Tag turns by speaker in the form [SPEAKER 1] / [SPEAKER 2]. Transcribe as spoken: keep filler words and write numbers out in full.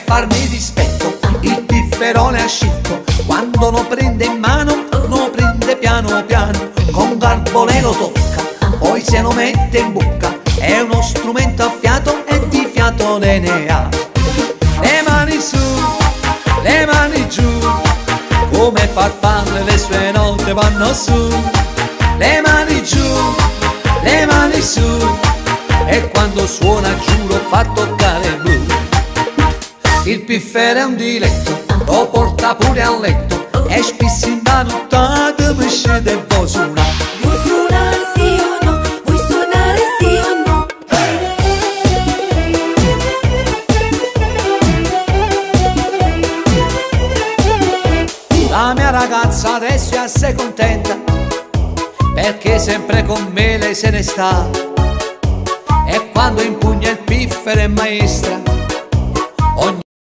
[SPEAKER 1] farmi dispetto, il pifferone ha scicco, quando lo prende in mano, lo prende piano piano, con garbo lo tocca, poi se lo mette in bocca, è uno strumento a fiato e di fiato ne ha. Le mani su, le mani giù, come farfalle le sue note vanno su. Le mani giù, le mani su, e quando suona giuro fa toccare blu. Il piffere è un diletto, lo porta pure a letto, e spesso in nottata mi scende e vuoi suonare.
[SPEAKER 2] Vuoi suonare sì o no? Vuoi suonare sì o no?
[SPEAKER 1] La mia ragazza adesso è assai contenta, perché sempre con me lei se ne sta, e quando impugna il piffero è maestra,